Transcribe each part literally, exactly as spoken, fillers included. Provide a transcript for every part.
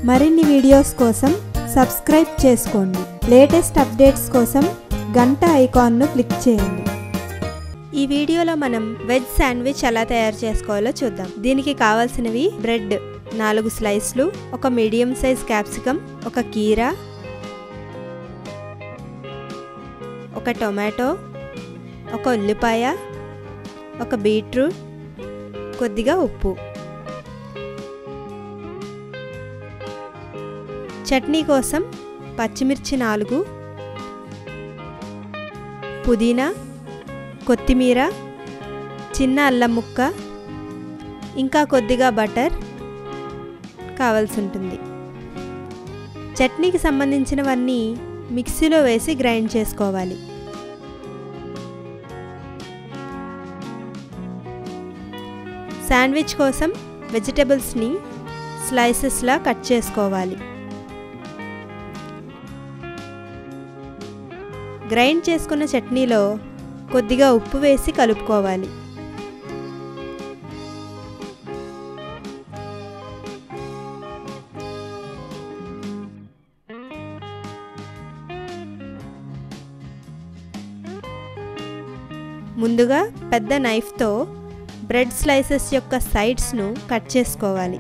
మరిన్ని వీడియోస్ కోసం సబ్స్క్రైబ్ చేసుకోండి. లేటెస్ట్ అప్డేట్స్ కోసం గంట ఐకాన్ను క్లిక్ చేయండి. ఈ వీడియోలో మనం వెజ్ శాండ్విచ్ ఎలా తయారు చేసుకోవాలో చూద్దాం. దీనికి కావాల్సినవి బ్రెడ్ నాలుగు స్లైస్లు, ఒక మీడియం సైజ్ క్యాప్సికమ్, ఒక కీరా, ఒక టొమాటో, ఒక ఉల్లిపాయ, ఒక బీట్రూట్, కొద్దిగా ఉప్పు. చట్నీ కోసం పచ్చిమిర్చి నాలుగు, పుదీనా, కొత్తిమీర, చిన్న అల్లం ముక్క, ఇంకా కొద్దిగా బటర్ కావాల్సి ఉంటుంది. చట్నీకి సంబంధించినవన్నీ మిక్సీలో వేసి గ్రైండ్ చేసుకోవాలి. శాండ్విచ్ కోసం వెజిటబుల్స్ని స్లైసెస్లా కట్ చేసుకోవాలి. గ్రైండ్ చేసుకున్న చట్నీలో కొద్దిగా ఉప్పు వేసి కలుపుకోవాలి. ముందుగా పెద్ద నైఫ్తో బ్రెడ్ స్లైసెస్ యొక్క సైడ్స్ను కట్ చేసుకోవాలి.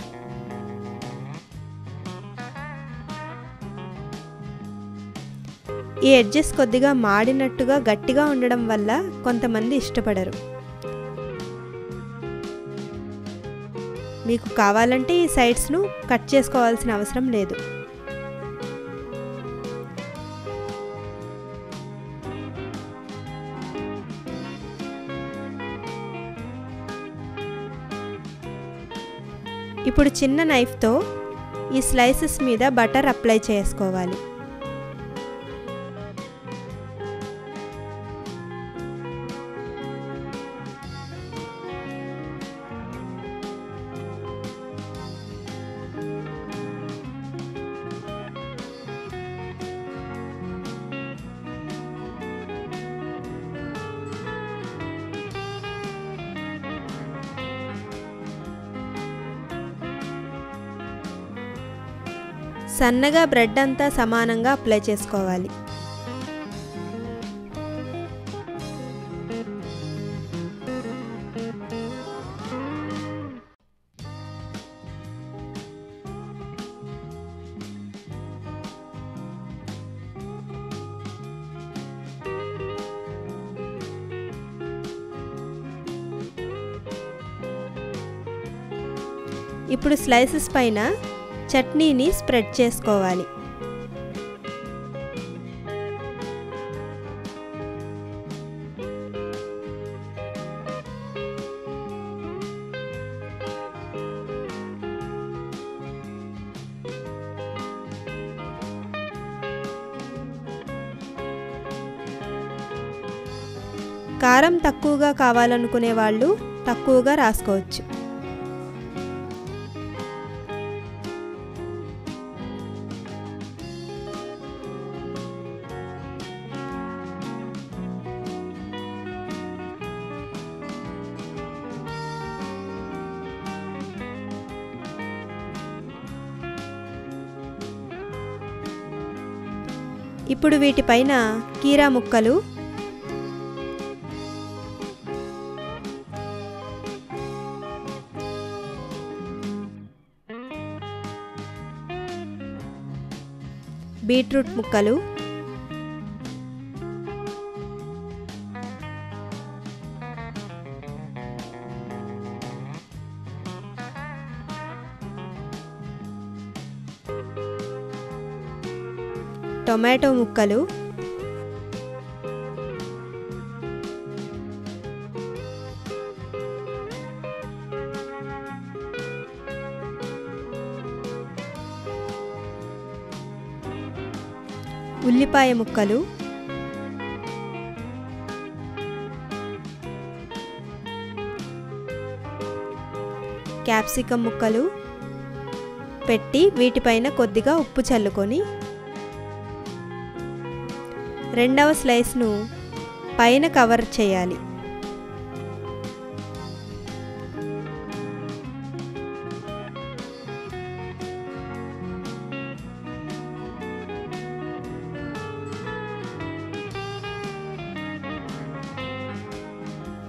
ఈ ఎడ్జెస్ కొద్దిగా మాడినట్టుగా గట్టిగా ఉండడం వల్ల కొంతమంది ఇష్టపడరు. మీకు కావాలంటే ఈ సైడ్స్ను కట్ చేసుకోవాల్సిన అవసరం లేదు. ఇప్పుడు చిన్న నైఫ్తో ఈ స్లైసెస్ మీద బటర్ అప్లై చేసుకోవాలి. సన్నగా బ్రెడ్ అంతా సమానంగా అప్లై చేసుకోవాలి. ఇప్పుడు స్లైసెస్ పైన చట్నీని స్ప్రెడ్ చేసుకోవాలి. కారం తక్కువగా కావాలనుకునే వాళ్ళు తక్కువగా రాసుకోవచ్చు. ఇప్పుడు వీటిపైన కీరా ముక్కలు, బీట్రూట్ ముక్కలు, టొమాటో ముక్కలు, ఉల్లిపాయ ముక్కలు, క్యాప్సికమ్ ముక్కలు పెట్టి వీటిపైన కొద్దిగా ఉప్పు చల్లుకొని రెండవ స్లైస్ను పైన కవర్ చేయాలి.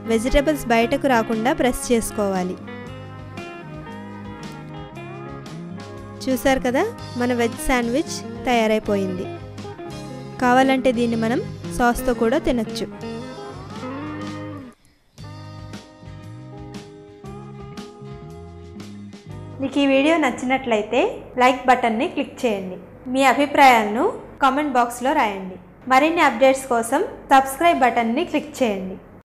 వెజిటబుల్స్ బయటకు రాకుండా ప్రెస్ చేసుకోవాలి. చూసారు కదా, మన వెజ్ శాండ్విచ్ తయారైపోయింది. కావాలంటే దీన్ని మనం సాస్తో కూడా తినచ్చు. మీకు ఈ వీడియో నచ్చినట్లయితే లైక్ బటన్ని క్లిక్ చేయండి. మీ అభిప్రాయాలను కామెంట్ బాక్స్లో రాయండి. మరిన్ని అప్డేట్స్ కోసం సబ్స్క్రైబ్ బటన్ని క్లిక్ చేయండి.